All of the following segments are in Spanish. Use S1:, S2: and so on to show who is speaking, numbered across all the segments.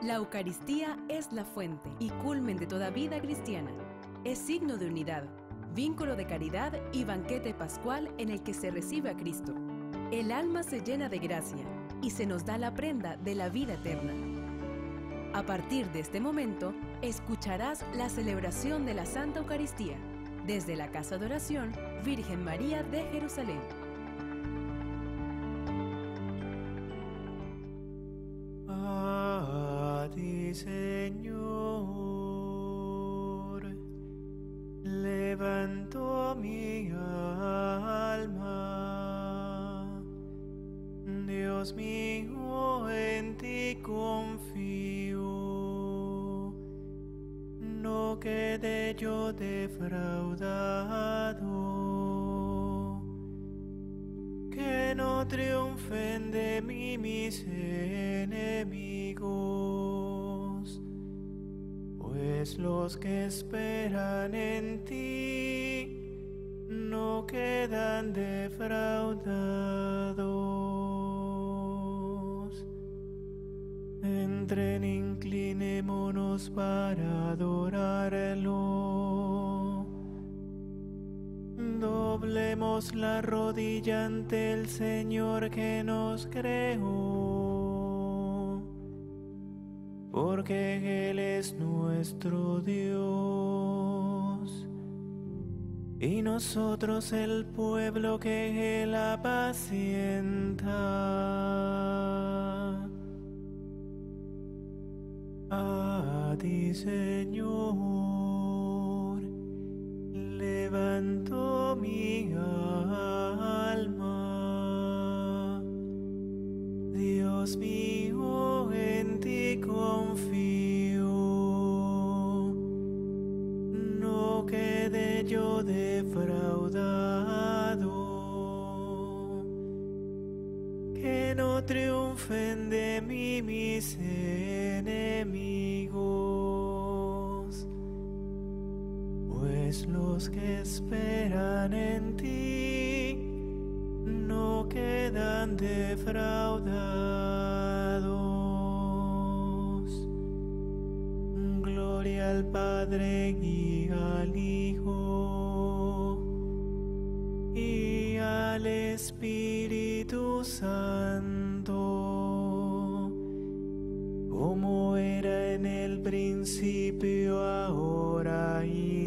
S1: La Eucaristía es la fuente y culmen de toda vida cristiana. Es signo de unidad, vínculo de caridad y banquete pascual en el que se recibe a Cristo. El alma se llena de gracia y se nos da la prenda de la vida eterna. A partir de este momento, escucharás la celebración de la Santa Eucaristía desde la Casa de Oración Virgen María de Jerusalén.
S2: A ti, Señor, levanto mi alma. Dios mío, en ti confío. No quede yo defraudado. Que no triunfen de mí mis enemigos, pues los que esperan en ti no quedan defraudados. Entren, inclinémonos para adorarlo. Doblemos la rodilla ante el Señor que nos creó, porque Él es nuestro Dios y nosotros el pueblo que Él apacienta. A ti, Señor, levanto mi alma. Dios mío, en ti confío. No quede yo defraudado. Que no triunfen de mí mis enemigos, pues los que esperan en ti no quedan defraudados. Gloria al Padre y al Hijo y al Espíritu Santo, como era en el principio, ahora y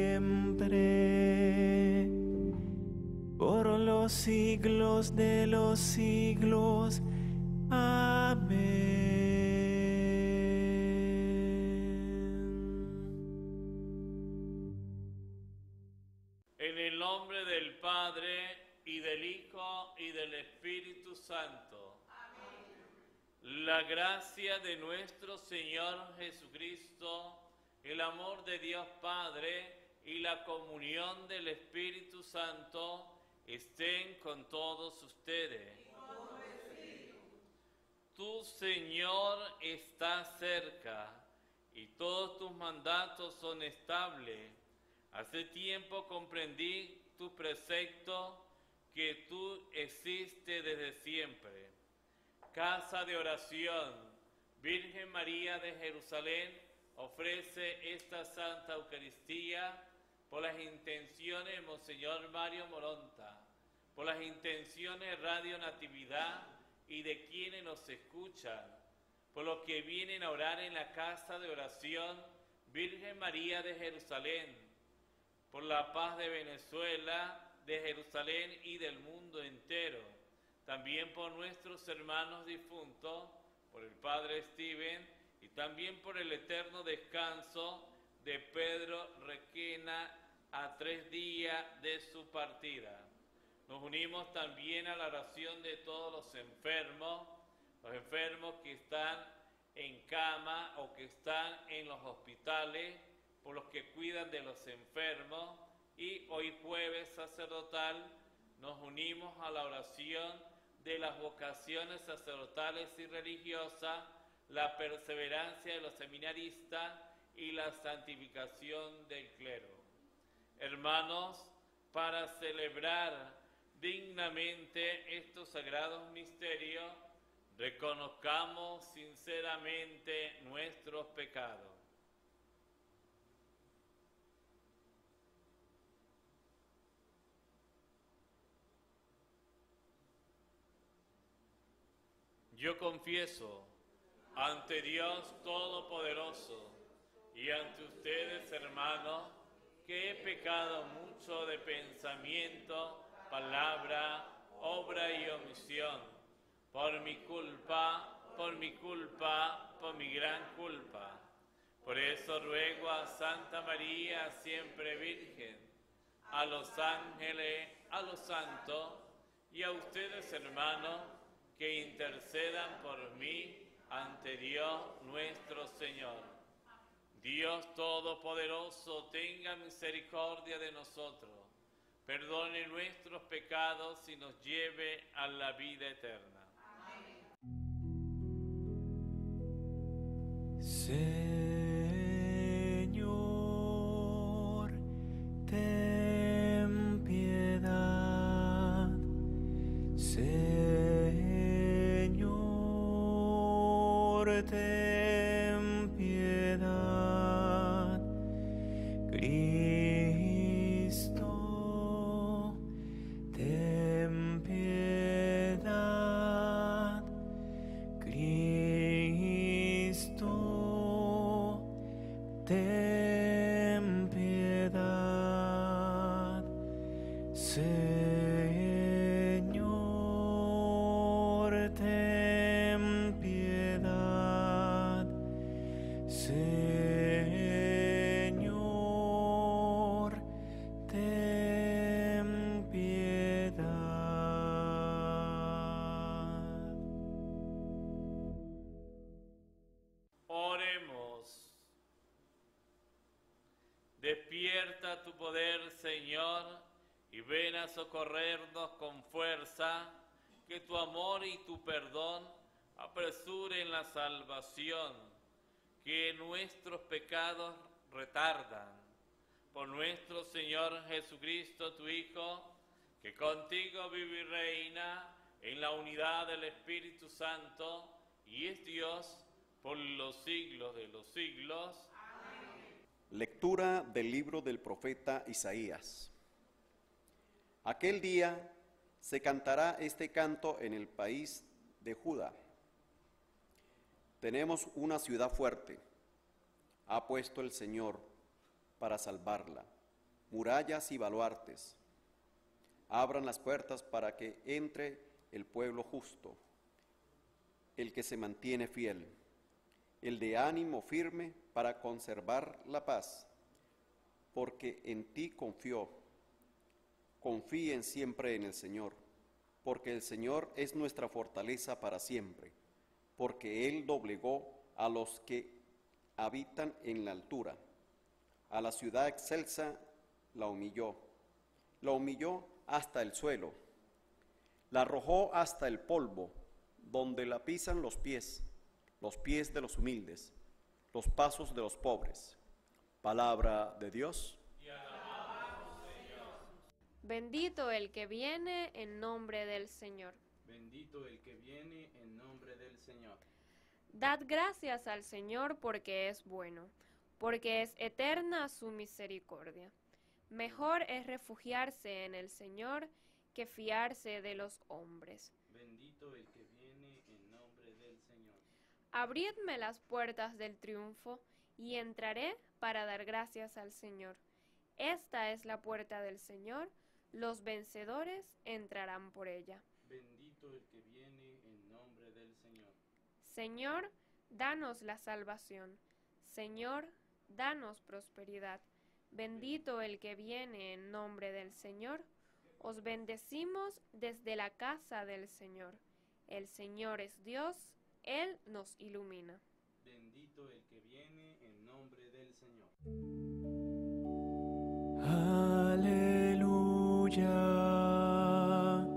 S2: siempre, por los siglos de los siglos. Amén.
S3: En el nombre del Padre, y del Hijo, y del Espíritu Santo. La gracia de nuestro Señor Jesucristo, el amor de Dios Padre y la comunión del Espíritu Santo estén con todos ustedes. Tu Señor está cerca y todos tus mandatos son estables. Hace tiempo comprendí tu precepto, que tú existes desde siempre. Casa de Oración Virgen María de Jerusalén ofrece esta Santa Eucaristía por las intenciones de Monseñor Mario Moronta, por las intenciones de Radio Natividad y de quienes nos escuchan, por los que vienen a orar en la Casa de Oración Virgen María de Jerusalén, por la paz de Venezuela, de Jerusalén y del mundo entero, también por nuestros hermanos difuntos, por el Padre Steven y también por el eterno descanso de Pedro Requena a 3 días de su partida. Nos unimos también a la oración de todos los enfermos que están en cama o que están en los hospitales, por los que cuidan de los enfermos. Y hoy jueves sacerdotal nos unimos a la oración de las vocaciones sacerdotales y religiosas, la perseverancia de los seminaristas y la santificación del clero. Hermanos, para celebrar dignamente estos sagrados misterios, reconozcamos sinceramente nuestros pecados. Yo confieso ante Dios Todopoderoso y ante ustedes, hermanos, que he pecado mucho de pensamiento, palabra, obra y omisión, por mi culpa, por mi gran culpa. Por eso ruego a Santa María, siempre Virgen, a los ángeles, a los santos y a ustedes, hermanos, que intercedan por mí ante Dios nuestro Señor. Dios Todopoderoso, tenga misericordia de nosotros, perdone nuestros pecados y nos lleve a la vida eterna.
S2: Señor, ten piedad. Señor, ten piedad. Cristo, ten piedad. Cristo, ten piedad. Señor, ten piedad. Señor, ten piedad.
S3: Oremos. Despierta tu poder, Señor, y ven a socorrernos con fuerza, que tu amor y tu perdón apresuren la salvación, que nuestros pecados retardan. Por nuestro Señor Jesucristo, tu Hijo, que contigo vive y reina en la unidad del Espíritu Santo, y es Dios por los siglos de los siglos.
S4: Lectura del libro del profeta Isaías. Aquel día se cantará este canto en el país de Judá. Tenemos una ciudad fuerte, ha puesto el Señor para salvarla, murallas y baluartes. Abran las puertas para que entre el pueblo justo, el que se mantiene fiel, el de ánimo firme para conservar la paz, porque en ti confió. Confíen siempre en el Señor, porque el Señor es nuestra fortaleza para siempre, porque Él doblegó a los que habitan en la altura. A la ciudad excelsa la humilló hasta el suelo, la arrojó hasta el polvo, donde la pisan los pies de los humildes, los pasos de los pobres. Palabra de Dios.
S5: Bendito el que viene en nombre del Señor.
S6: Bendito el que viene en nombre del Señor.
S5: Dad gracias al Señor porque es bueno, porque es eterna su misericordia. Mejor es refugiarse en el Señor que fiarse de los hombres.
S6: Bendito el que viene en nombre del Señor.
S5: Abridme las puertas del triunfo y entraré para dar gracias al Señor. Esta es la puerta del Señor, los vencedores entrarán por ella.
S6: Bendito el que viene en nombre del Señor.
S5: Señor, danos la salvación. Señor, danos prosperidad. Bendito el que viene en nombre del Señor. Os bendecimos desde la casa del Señor. El Señor es Dios, Él nos ilumina.
S6: Bendito el que viene en nombre del Señor.
S2: Aleluya,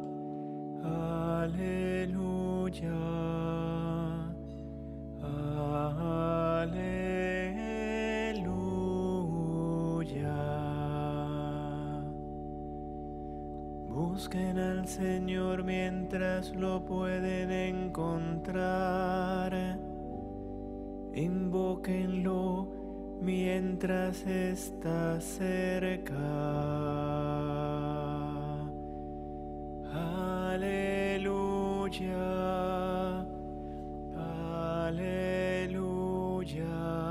S2: aleluya, aleluya. Busquen al Señor mientras lo pueden encontrar. Invóquenlo mientras está cerca. Aleluya, aleluya,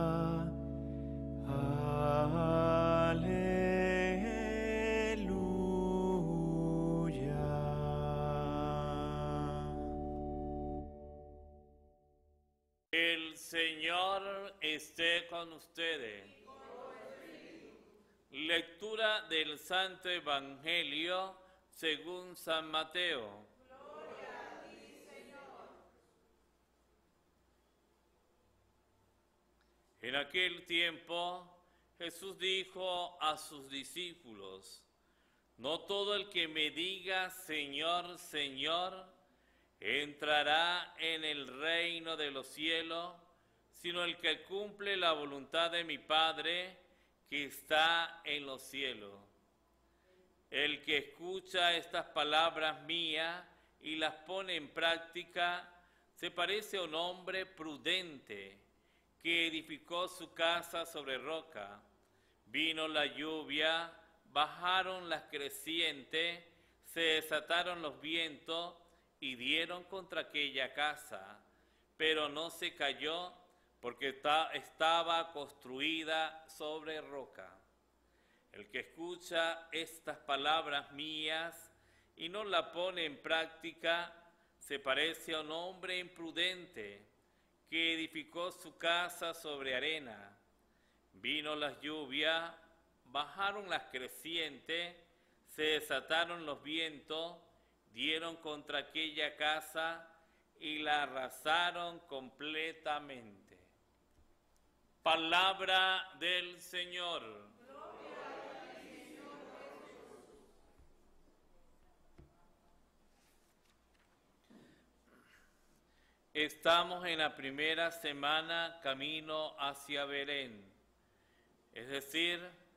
S3: El Señor esté con ustedes. Lectura del Santo Evangelio según San Mateo. En aquel tiempo Jesús dijo a sus discípulos: no todo el que me diga Señor, Señor, entrará en el reino de los cielos, sino el que cumple la voluntad de mi Padre que está en los cielos. El que escucha estas palabras mías y las pone en práctica, se parece a un hombre prudente que edificó su casa sobre roca. Vino la lluvia, bajaron las crecientes, se desataron los vientos y dieron contra aquella casa, pero no se cayó porque estaba construida sobre roca. El que escucha estas palabras mías y no las pone en práctica, se parece a un hombre imprudente que edificó su casa sobre arena. Vino las lluvias, bajaron las crecientes, se desataron los vientos, dieron contra aquella casa y la arrasaron completamente. Palabra del Señor. Estamos en la primera semana camino hacia Belén, es decir,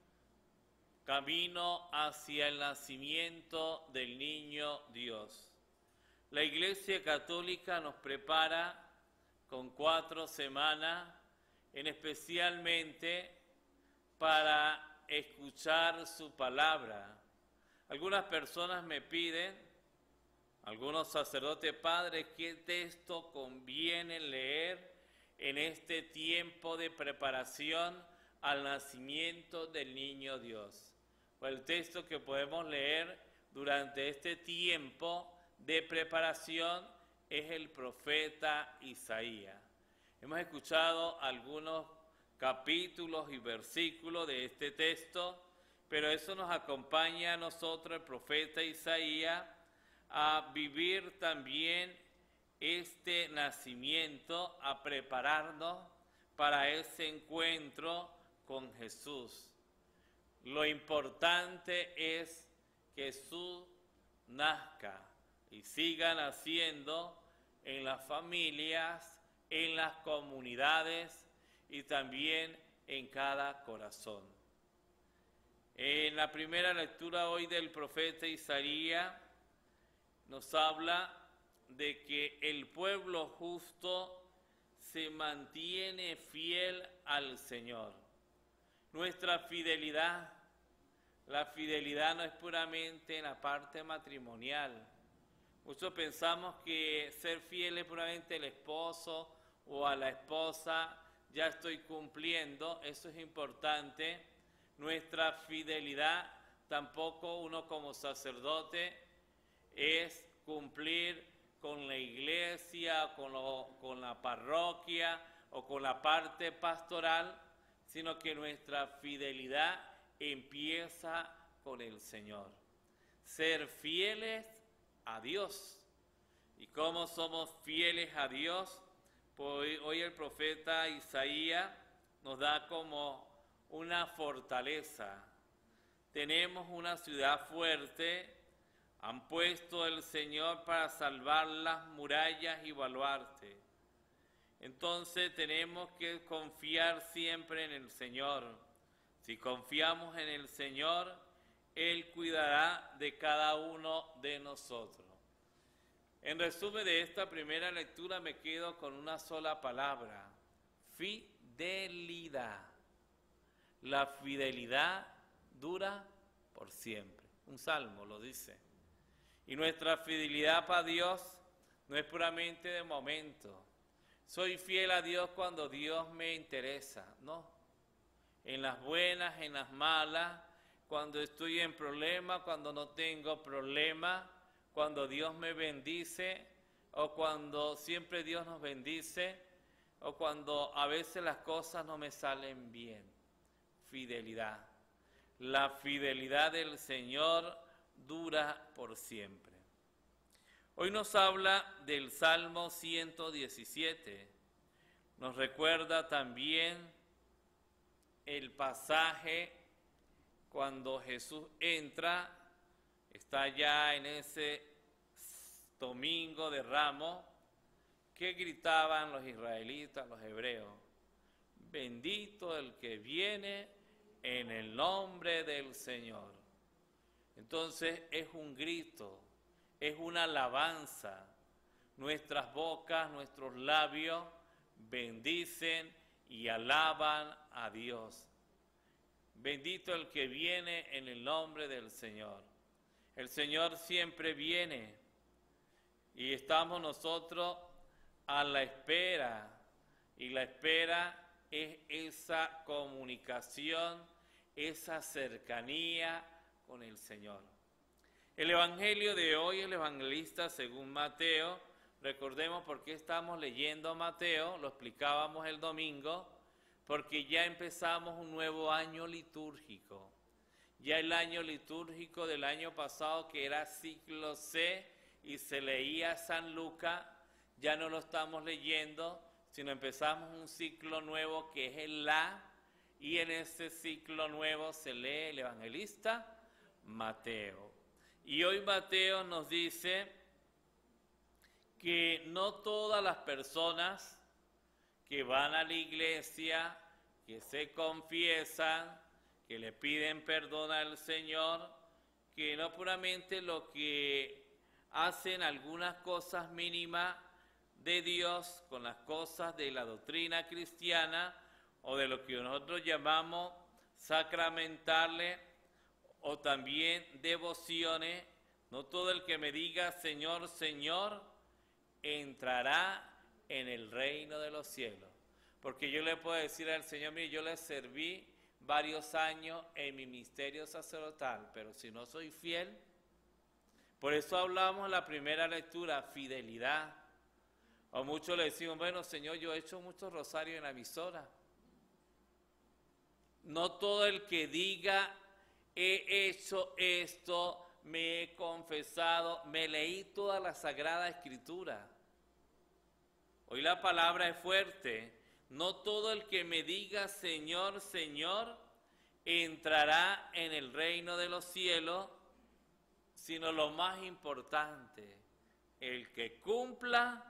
S3: camino hacia el nacimiento del niño Dios. La Iglesia Católica nos prepara con 4 semanas, especialmente para escuchar su palabra. Algunas personas me piden, algunos sacerdotes padres, qué texto conviene leer en este tiempo de preparación al nacimiento del niño Dios. Pues el texto que podemos leer durante este tiempo de preparación es el profeta Isaías. Hemos escuchado algunos capítulos y versículos de este texto, pero eso nos acompaña a nosotros, el profeta Isaías, a vivir también este nacimiento, a prepararnos para ese encuentro con Jesús. Lo importante es que Jesús nazca y siga naciendo en las familias, en las comunidades y también en cada corazón. En la primera lectura hoy del profeta Isaías nos habla de que el pueblo justo se mantiene fiel al Señor. Nuestra fidelidad, la fidelidad no es puramente en la parte matrimonial. Muchos pensamos que ser fiel es puramente al esposo o a la esposa, ya estoy cumpliendo, eso es importante. Nuestra fidelidad, tampoco uno como sacerdote, es cumplir con la iglesia, con la parroquia o con la parte pastoral, sino que nuestra fidelidad empieza con el Señor. Ser fieles a Dios. ¿Y cómo somos fieles a Dios? Pues hoy el profeta Isaías nos da como una fortaleza. Tenemos una ciudad fuerte, han puesto el Señor para salvar las murallas y baluarte. Entonces tenemos que confiar siempre en el Señor. Si confiamos en el Señor, Él cuidará de cada uno de nosotros. En resumen de esta primera lectura me quedo con una sola palabra: fidelidad. La fidelidad dura por siempre. Un salmo lo dice. Y nuestra fidelidad para Dios no es puramente de momento. Soy fiel a Dios cuando Dios me interesa, no. En las buenas, en las malas, cuando estoy en problemas, cuando no tengo problemas, cuando Dios me bendice, o cuando siempre Dios nos bendice, o cuando a veces las cosas no me salen bien. Fidelidad. La fidelidad del Señor dura por siempre. Hoy nos habla del Salmo 117. Nos recuerda también el pasaje cuando Jesús entra, está ya en ese domingo de Ramos, que gritaban los israelitas, los hebreos: bendito el que viene en el nombre del Señor. Entonces es un grito, es una alabanza. Nuestras bocas, nuestros labios bendicen y alaban a Dios. Bendito el que viene en el nombre del Señor. El Señor siempre viene y estamos nosotros a la espera, y la espera es esa comunicación, esa cercanía con el Señor. El Evangelio de hoy, el evangelista según Mateo, recordemos por qué estamos leyendo Mateo, lo explicábamos el domingo, porque ya empezamos un nuevo año litúrgico. Ya el año litúrgico del año pasado, que era ciclo C y se leía San Lucas, ya no lo estamos leyendo, sino empezamos un ciclo nuevo que es el La, y en ese ciclo nuevo se lee el evangelista Mateo. Y hoy Mateo nos dice que no todas las personas que van a la iglesia, que se confiesan, que le piden perdón al Señor, que no puramente lo que hacen algunas cosas mínimas de Dios con las cosas de la doctrina cristiana o de lo que nosotros llamamos sacramentales o también devociones. No todo el que me diga Señor, Señor, entrará en el reino de los cielos. Porque yo le puedo decir al Señor, mire, yo le serví varios años en mi ministerio sacerdotal, pero si no soy fiel, por eso hablamos en la primera lectura, fidelidad. O muchos le decimos, bueno, Señor, yo he hecho muchos rosarios en la emisora. No todo el que diga, he hecho esto, me he confesado, me leí toda la Sagrada Escritura. Hoy la palabra es fuerte. No todo el que me diga Señor, Señor, entrará en el reino de los cielos, sino lo más importante, el que cumpla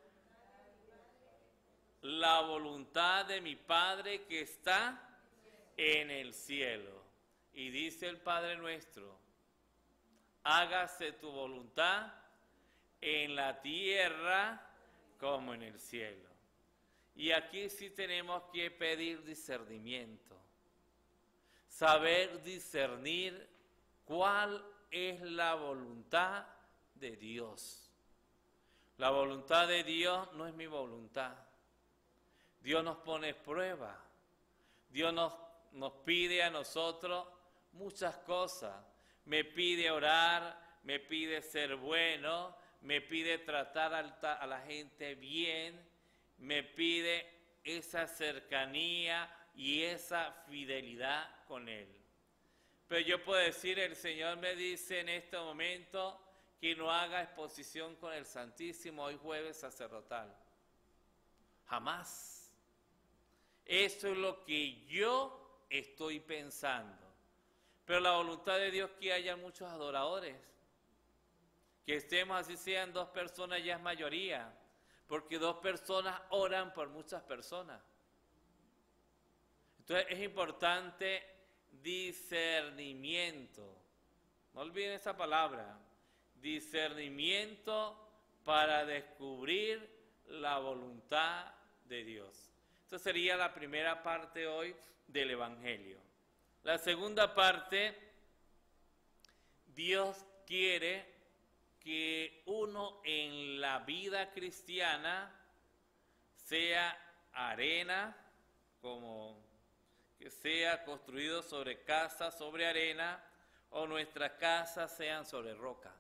S3: la voluntad de mi Padre que está en el cielo. Y dice el Padre nuestro, hágase tu voluntad en la tierra como en el cielo. Y aquí sí tenemos que pedir discernimiento, saber discernir cuál es la voluntad de Dios. La voluntad de Dios no es mi voluntad. Dios nos pone prueba. Dios nos pide a nosotros muchas cosas. Me pide orar, me pide ser bueno, me pide tratar a la gente bien, me pide esa cercanía y esa fidelidad con Él. Pero yo puedo decir, el Señor me dice en este momento que no haga exposición con el Santísimo hoy jueves sacerdotal. Jamás. Eso es lo que yo estoy pensando. Pero la voluntad de Dios es que haya muchos adoradores. Que estemos, así sean 2 personas, ya es mayoría. Porque 2 personas oran por muchas personas. Entonces es importante discernimiento. no olviden esa palabra, discernimiento para descubrir la voluntad de Dios. Esta sería la primera parte hoy del Evangelio. La segunda parte, Dios quiere que uno en la vida cristiana sea arena, como que sea construido sobre casa, sobre arena, o nuestras casas sean sobre roca.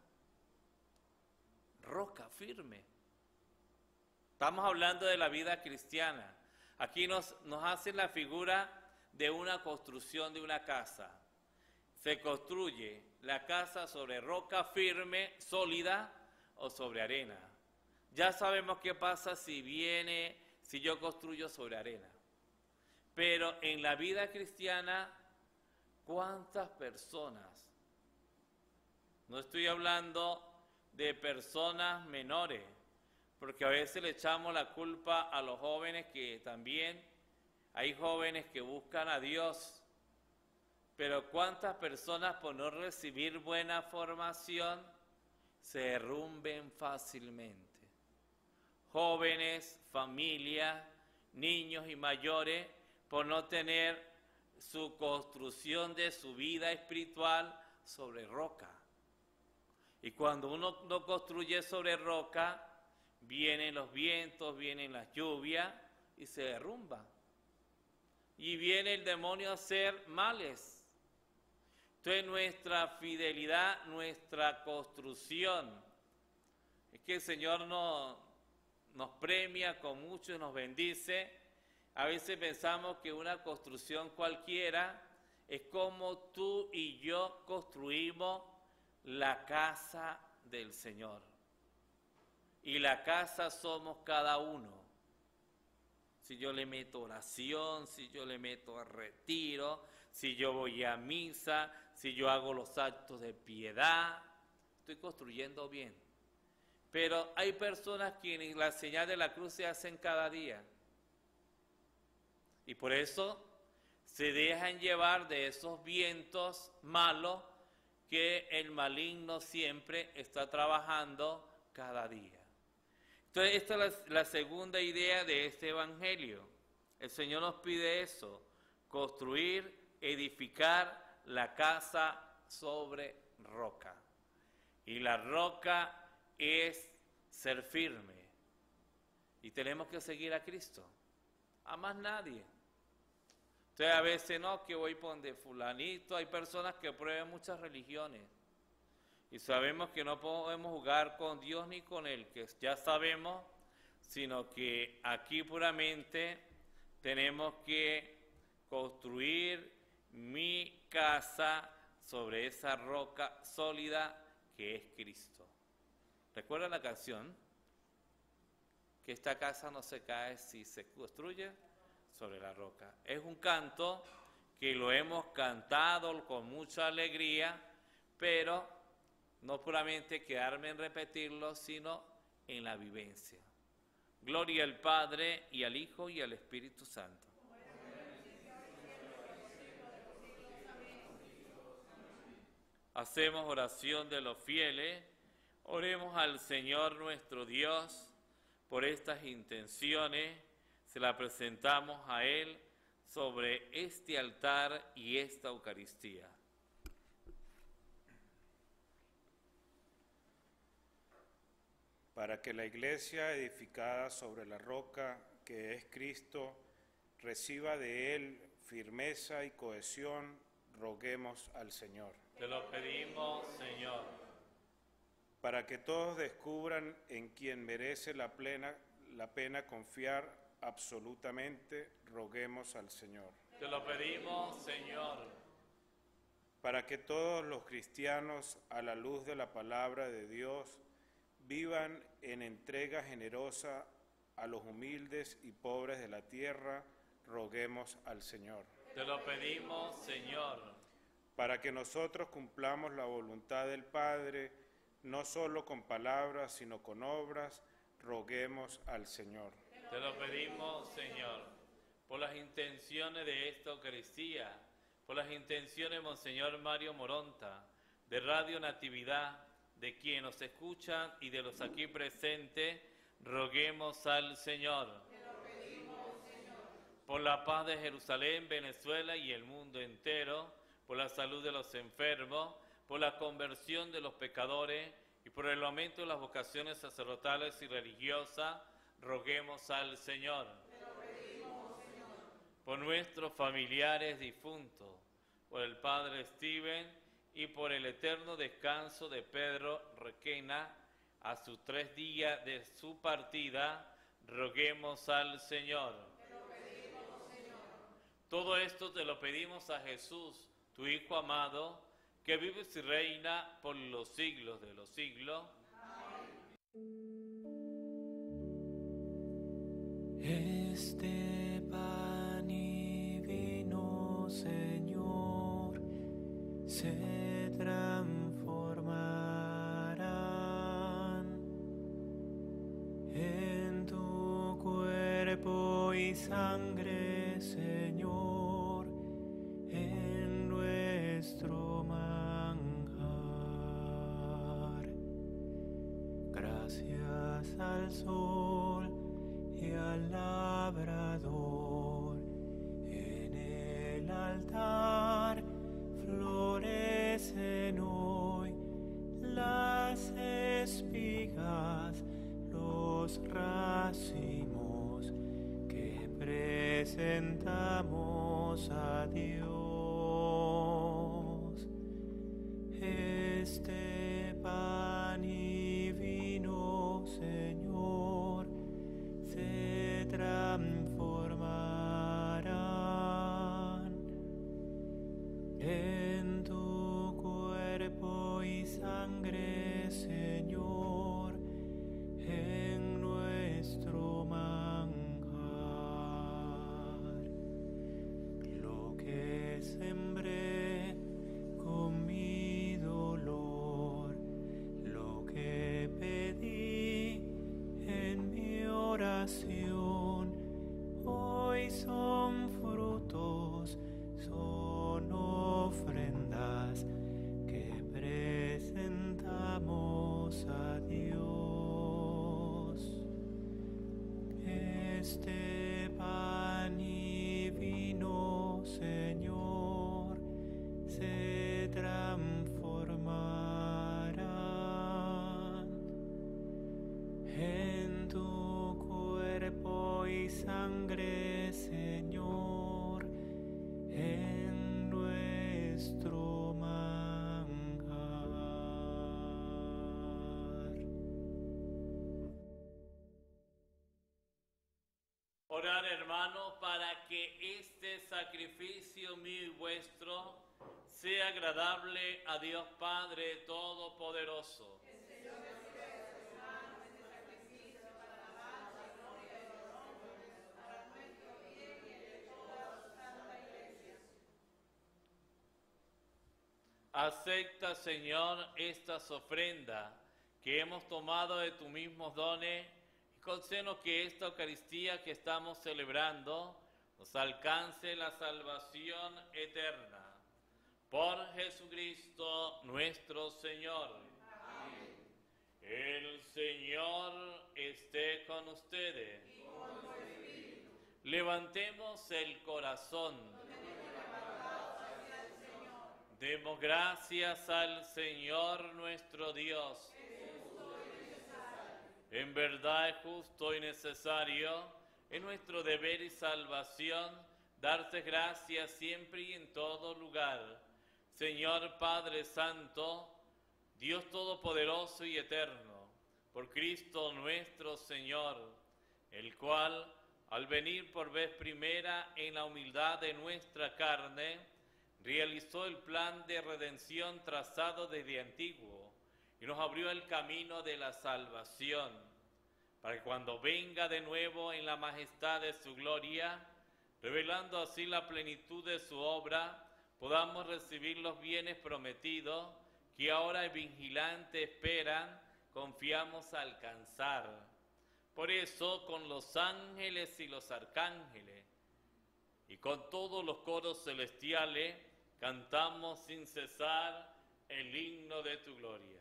S3: Roca firme. Estamos hablando de la vida cristiana. Aquí nos hacen la figura de una construcción de una casa. Se construye la casa sobre roca firme, sólida, o sobre arena. Ya sabemos qué pasa si yo construyo sobre arena. Pero en la vida cristiana, ¿cuántas personas? No estoy hablando de personas menores, porque a veces le echamos la culpa a los jóvenes, que también hay jóvenes que buscan a Dios, pero ¿cuántas personas por no recibir buena formación se derrumben fácilmente? Jóvenes, familias, niños y mayores, por no tener su construcción de su vida espiritual sobre roca. Y cuando uno no construye sobre roca, vienen los vientos, vienen las lluvias y se derrumba. Y viene el demonio a hacer males. Entonces nuestra fidelidad, nuestra construcción, es que el Señor nos premia con mucho y nos bendice. A veces pensamos que una construcción cualquiera es como tú y yo construimos la casa del Señor. Y la casa somos cada uno. Si yo le meto oración, si yo le meto retiro, si yo voy a misa, si yo hago los actos de piedad, estoy construyendo bien. Pero hay personas quienes la señal de la cruz se hacen cada día. Y por eso se dejan llevar de esos vientos malos que el maligno siempre está trabajando cada día. Entonces, esta es la segunda idea de este evangelio. El Señor nos pide eso, construir, edificar la casa sobre roca. Y la roca es ser firme. Y tenemos que seguir a Cristo, a más nadie. Entonces, a veces no, que voy por donde fulanito. Hay personas que prueban muchas religiones. Y sabemos que no podemos jugar con Dios ni con Él, que ya sabemos, sino que aquí puramente tenemos que construir mi casa sobre esa roca sólida que es Cristo. ¿Recuerdan la canción? Que esta casa no se cae si se construye sobre la roca. Es un canto que lo hemos cantado con mucha alegría, pero no puramente quedarme en repetirlo, sino en la vivencia. Gloria al Padre, y al Hijo, y al Espíritu Santo. Hacemos oración de los fieles. Oremos al Señor nuestro Dios por estas intenciones. Se la presentamos a Él sobre este altar y esta Eucaristía.
S7: Para que la Iglesia edificada sobre la roca que es Cristo reciba de Él firmeza y cohesión, roguemos al Señor.
S3: Te lo pedimos, Señor.
S7: Para que todos descubran en quien merece la pena confiar absolutamente, roguemos al Señor.
S3: Te lo pedimos, Señor.
S7: Para que todos los cristianos, a la luz de la palabra de Dios, vivan en entrega generosa a los humildes y pobres de la tierra, roguemos al Señor.
S3: Te lo pedimos, Señor.
S7: Para que nosotros cumplamos la voluntad del Padre, no solo con palabras, sino con obras, roguemos al Señor.
S3: Te lo pedimos, Señor, por las intenciones de esta Eucaristía, por las intenciones de Monseñor Mario Moronta, de Radio Natividad, de quienes nos escuchan y de los aquí presentes, roguemos al Señor.
S8: Te lo pedimos, Señor.
S3: Por la paz de Jerusalén, Venezuela y el mundo entero, por la salud de los enfermos, por la conversión de los pecadores y por el aumento de las vocaciones sacerdotales y religiosas, roguemos al Señor.
S8: Te lo pedimos, Señor.
S3: Por nuestros familiares difuntos, por el Padre Steven y por el eterno descanso de Pedro Requena, a sus 3 días de su partida, roguemos al Señor.
S8: Te lo pedimos, Señor.
S3: Todo esto te lo pedimos a Jesús, tu Hijo amado, que vive y reina por los siglos de los siglos.
S2: Este pan y vino, Señor, se transformarán en tu cuerpo y sangre, Señor, en nuestro manjar. Gracias al sol y al labrador, en el altar florecen hoy las espigas, los racimos que presentamos a Dios. Este pan y vino, Señor, se transformarán en tu cuerpo y sangre, Señor, en nuestro manjar. Lo que sembré con mi dolor, lo que pedí en mi oración, hoy son frutos, son ofrendas que presentamos a Dios. Este pan y vino, Señor, se transformarán en tu cuerpo y sangre, Señor, en nuestro manjar.
S3: Orar, hermanos, para que este sacrificio mío y vuestro sea agradable a Dios Padre Todopoderoso. Acepta, Señor, estas ofrendas que hemos tomado de tus mismos dones y concédenos que esta Eucaristía que estamos celebrando nos alcance la salvación eterna. Por Jesucristo nuestro Señor. Amén. El Señor esté con ustedes. Y con tu espíritu. Levantemos el corazón. Demos gracias al Señor nuestro Dios. En verdad es justo y necesario, es nuestro deber y salvación, darte gracias siempre y en todo lugar. Señor Padre Santo, Dios Todopoderoso y Eterno, por Cristo nuestro Señor, el cual, al venir por vez primera en la humildad de nuestra carne, realizó el plan de redención trazado desde antiguo y nos abrió el camino de la salvación, para que cuando venga de nuevo en la majestad de su gloria, revelando así la plenitud de su obra, podamos recibir los bienes prometidos que ahora el vigilante esperan, confiamos alcanzar. Por eso, con los ángeles y los arcángeles, y con todos los coros celestiales, cantamos sin cesar, el himno de tu gloria.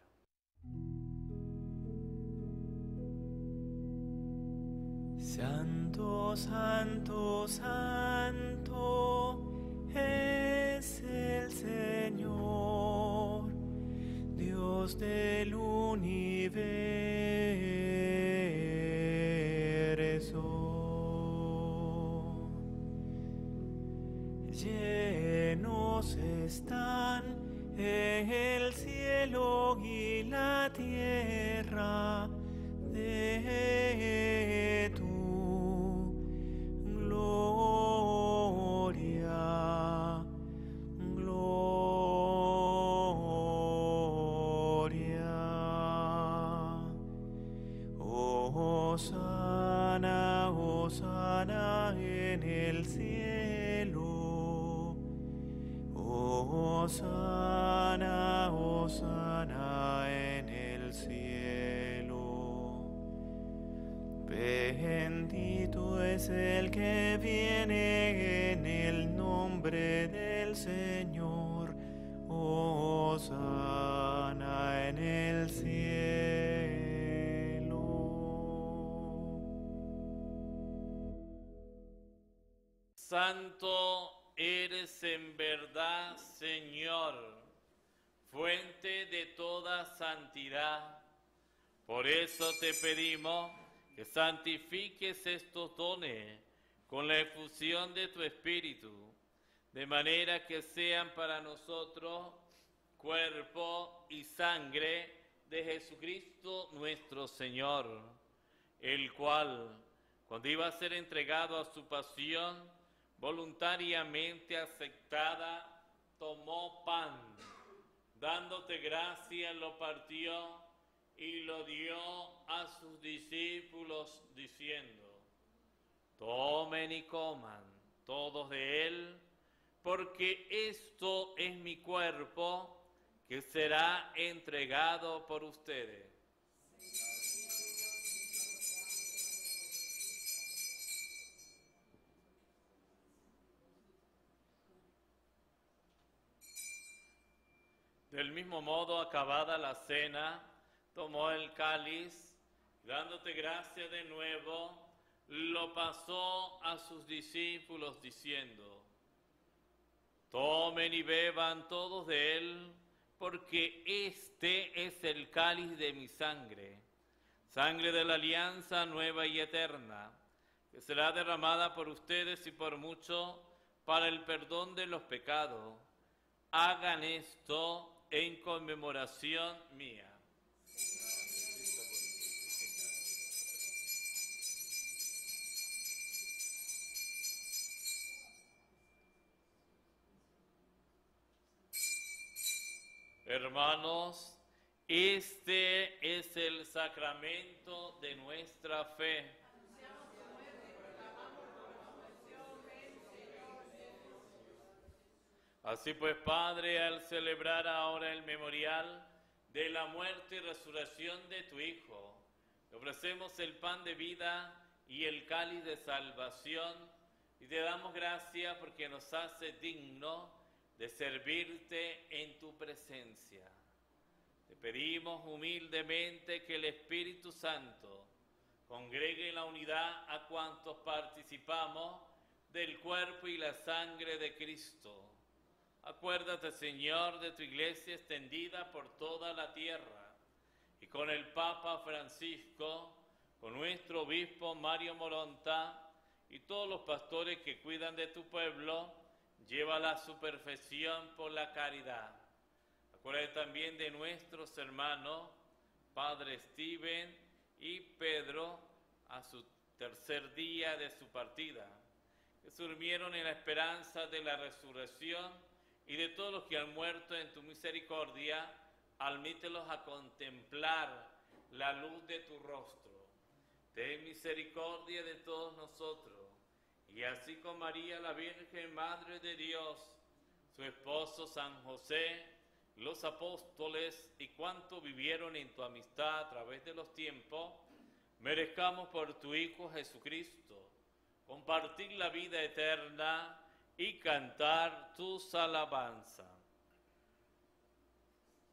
S2: Santo, santo, santo es el Señor, Dios del universo. Llenos están el cielo y la tierra de tu gloria, gloria. Hosana, hosana en el cielo. Hosana, hosana en el cielo. Bendito es el que viene en el nombre del Señor. Hosana en el cielo.
S3: Santo eres en verdad, Señor, fuente de toda santidad. Por eso te pedimos que santifiques estos dones con la efusión de tu Espíritu, de manera que sean para nosotros cuerpo y sangre de Jesucristo nuestro Señor, el cual, cuando iba a ser entregado a su pasión, voluntariamente aceptada, tomó pan, dándote gracias, lo partió y lo dio a sus discípulos, diciendo: tomen y coman todos de él, porque esto es mi cuerpo, que será entregado por ustedes. Del mismo modo, acabada la cena, tomó el cáliz, dándote gracias de nuevo, lo pasó a sus discípulos diciendo: tomen y beban todos de él, porque este es el cáliz de mi sangre, sangre de la alianza nueva y eterna, que será derramada por ustedes y por muchos para el perdón de los pecados. Hagan esto en conmemoración mía. Hermanos, este es el sacramento de nuestra fe. Así pues, Padre, al celebrar ahora el memorial de la muerte y resurrección de tu Hijo, te ofrecemos el pan de vida y el cáliz de salvación, y te damos gracias porque nos hace digno de servirte en tu presencia. Te pedimos humildemente que el Espíritu Santo congregue en la unidad a cuantos participamos del cuerpo y la sangre de Cristo. Acuérdate, Señor, de tu iglesia extendida por toda la tierra, y con el Papa Francisco, con nuestro obispo Mario Moronta y todos los pastores que cuidan de tu pueblo, llévala a su perfección por la caridad. Acuérdate también de nuestros hermanos, Padre Steven y Pedro, a su tercer día de su partida, que se durmieron en la esperanza de la resurrección, y de todos los que han muerto en tu misericordia, admítelos a contemplar la luz de tu rostro. Ten misericordia de todos nosotros, y así con María, la Virgen Madre de Dios, su esposo San José, los apóstoles y cuantos vivieron en tu amistad a través de los tiempos, merezcamos por tu Hijo Jesucristo compartir la vida eterna y cantar tus alabanzas.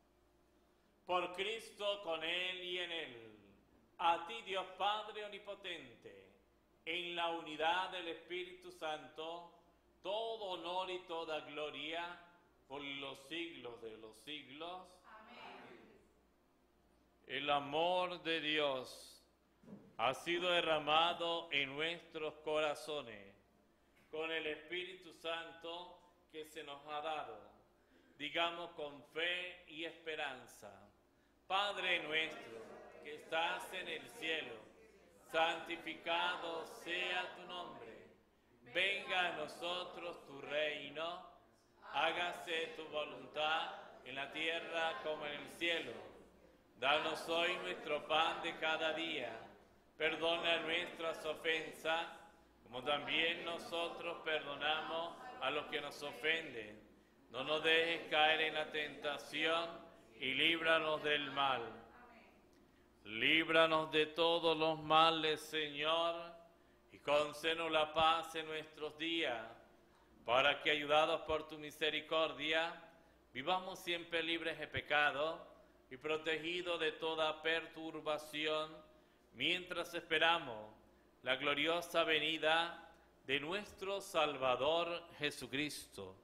S3: Por Cristo, con Él y en Él. A ti, Dios Padre Omnipotente, en la unidad del Espíritu Santo, todo honor y toda gloria por los siglos de los siglos. Amén. El amor de Dios ha sido derramado en nuestros corazones con el Espíritu Santo que se nos ha dado. Digamos con fe y esperanza: Padre nuestro que estás en el cielo, santificado sea tu nombre. Venga a nosotros tu reino, hágase tu voluntad en la tierra como en el cielo. Danos hoy nuestro pan de cada día. Perdona nuestras ofensas, como también nosotros perdonamos a los que nos ofenden. No nos dejes caer en la tentación y líbranos del mal. Líbranos de todos los males, Señor, y concédenos la paz en nuestros días, para que, ayudados por tu misericordia, vivamos siempre libres de pecado y protegidos de toda perturbación, mientras esperamos la gloriosa venida de nuestro Salvador Jesucristo.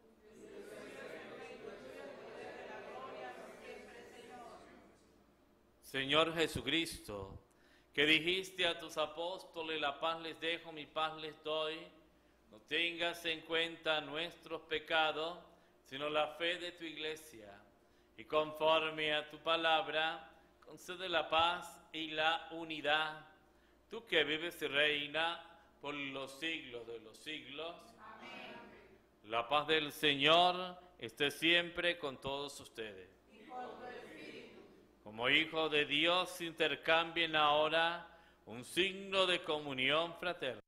S3: Señor Jesucristo, que dijiste a tus apóstoles: la paz les dejo, mi paz les doy, no tengas en cuenta nuestros pecados, sino la fe de tu iglesia, y conforme a tu palabra, concede la paz y la unidad, tú que vives y reinas por los siglos de los siglos. Amén. La paz del Señor esté siempre con todos ustedes. Como hijos de Dios, intercambien ahora un signo de comunión fraterna.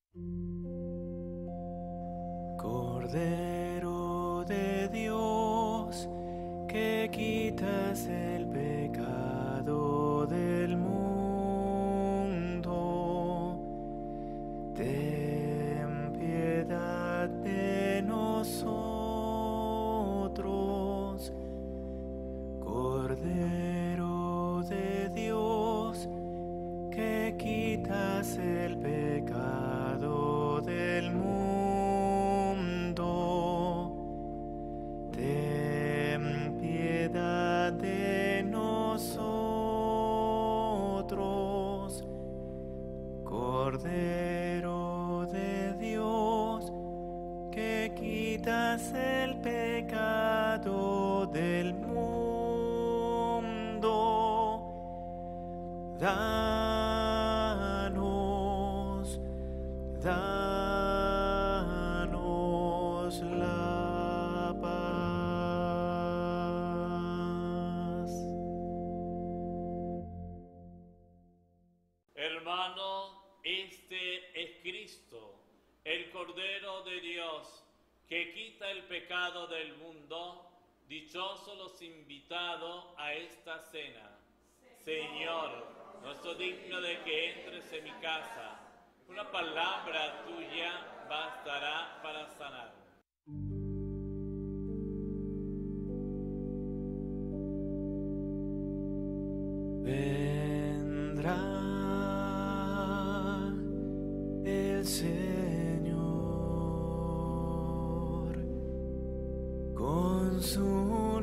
S2: Cordero de Dios, que quitas el pecado del mundo, ten piedad de nosotros. Cordero de Dios, que quitas el pecado del mundo, ten piedad de nosotros. Cordero de Dios, que quitas el pecado del mundo, danos la paz.
S3: Hermano, este es Cristo, el Cordero de Dios, que quita el pecado del mundo. Dichosos los invitados a esta cena. Señor, no soy digno de que entres en mi casa. Una palabra tuya bastará para sanar.
S2: Vendrá el Señor con su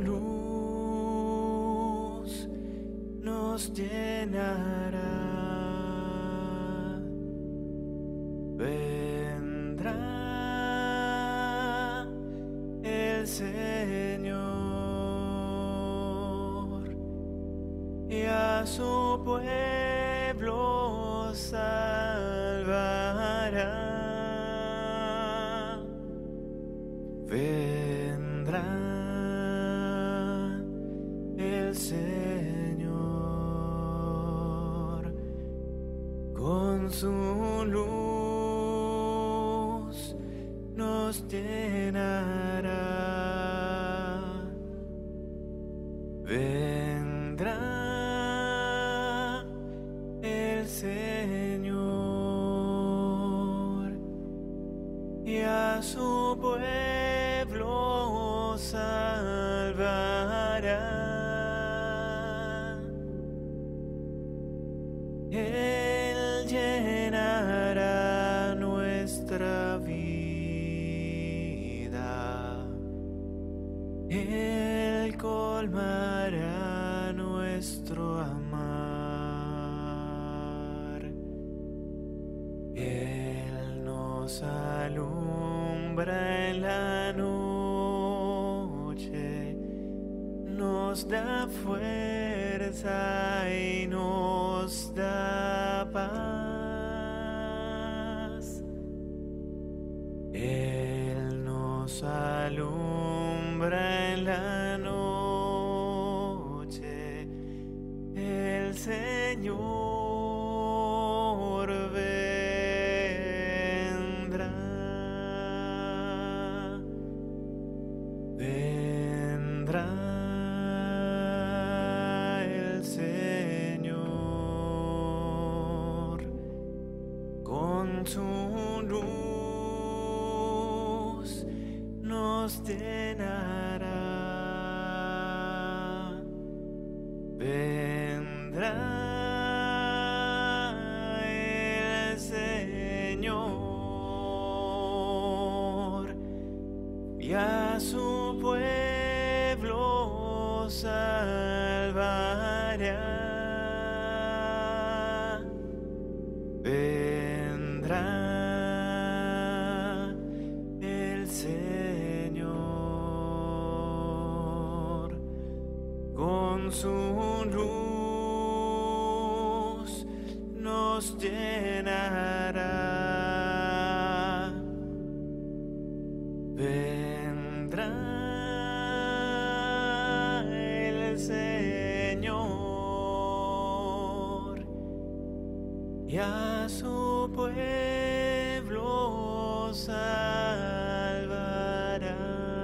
S2: luz, nos llenará. Vendrá el Señor y a su pueblo salvará. Vendrá el Señor con su luz, nos llenará. Vendrá el Señor y a su pueblo salvará. nuestra vida. Él colmará nuestro amar. Él nos alumbra en la noche, nos da fuerza y nos da paz. Él nos alumbra en la noche, el Señor vendrá. Vendrá el Señor con su luz nos llenará. Vendrá el Señor y a su pueblo salvará. Vendrá el Señor con su luz nos llenará. Vendrá el Señor y a su pueblo salvará.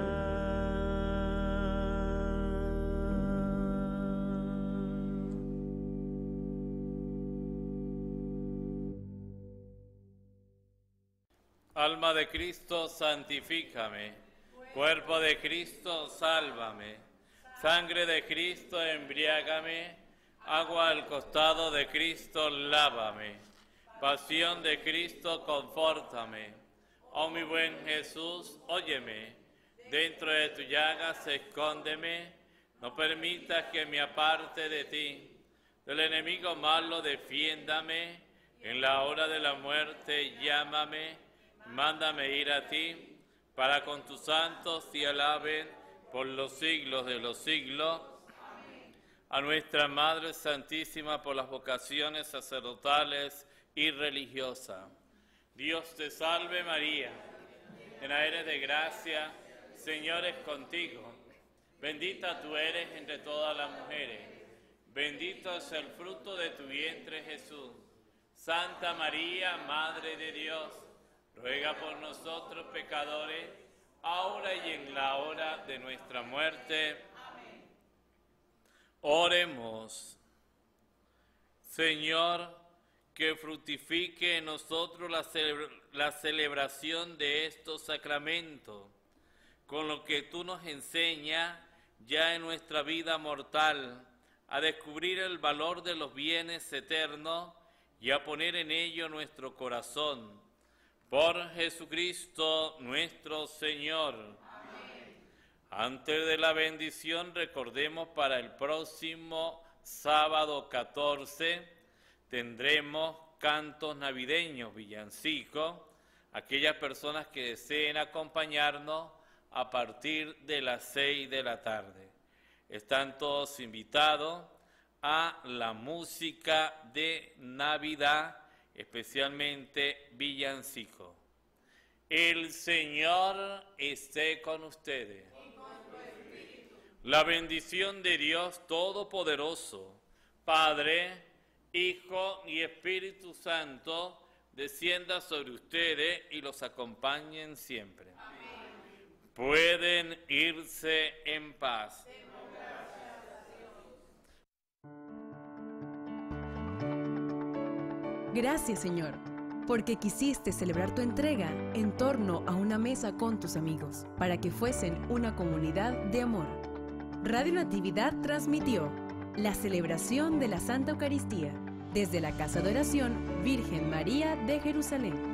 S3: Alma de Cristo, santifícame. Cuerpo de Cristo, sálvame. Sangre de Cristo, embriágame. Agua al costado de Cristo, lávame. Pasión de Cristo, confórtame. Oh mi buen Jesús, óyeme. Dentro de tu llagas, escóndeme. No permitas que me aparte de ti. Del enemigo malo, defiéndame. En la hora de la muerte, llámame. Mándame ir a ti, para con tus santos te alaben por los siglos de los siglos. Amén. A nuestra Madre Santísima por las vocaciones sacerdotales y religiosas. Dios te salve María, llena eres de gracia, Señor es contigo. Bendita tú eres entre todas las mujeres, bendito es el fruto de tu vientre Jesús. Santa María, Madre de Dios, ruega por nosotros pecadores, ahora y en la hora de nuestra muerte. Amén. Oremos. Señor, que fructifique en nosotros la celebración de estos sacramentos, con lo que tú nos enseñas ya en nuestra vida mortal, a descubrir el valor de los bienes eternos y a poner en ello nuestro corazón. Por Jesucristo nuestro Señor. Amén. Antes de la bendición, recordemos para el próximo sábado 14, tendremos cantos navideños, villancicos, aquellas personas que deseen acompañarnos a partir de las 6 de la tarde. Están todos invitados a la música de Navidad, especialmente villancico. El Señor esté con ustedes. La bendición de Dios Todopoderoso, Padre, Hijo y Espíritu Santo, descienda sobre ustedes y los acompañen siempre. Amén. Pueden irse en paz.
S1: Gracias, Señor, porque quisiste celebrar tu entrega en torno a una mesa con tus amigos, para que fuesen una comunidad de amor. Radio Natividad transmitió la celebración de la Santa Eucaristía desde la Casa de Oración Virgen María de Jerusalén.